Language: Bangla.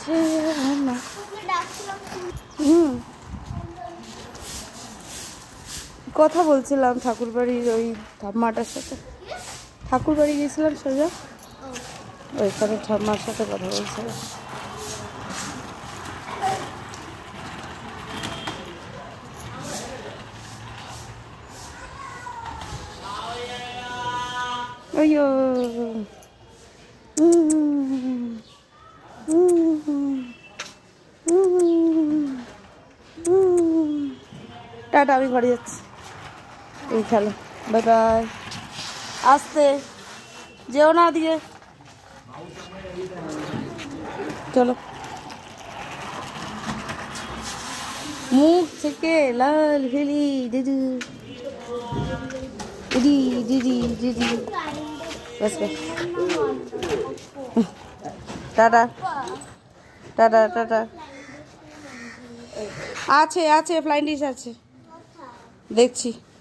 আছে আমার। কথা বলছিলাম ঠাকুরবাড়ির ওই ঠাম্মাটার সাথে, ঠাকুরবাড়ি গিয়েছিলাম সোজা, ওইখানে ঠাম্মার সাথে কথা বলছিলাম। ওইয়ো টাটা, আমি ঘরে যাচ্ছি। এই খেলো, বাই বাই। আসতে যেও না দিয়ে, চলো। মুখ থেকে লাল ফেলি দিদি দিদি দিদি দিদি। বাস বাস, টাটা টাটা টাটা। আছে আছে, ফ্লাইং ডিশ আছে, দেখছি।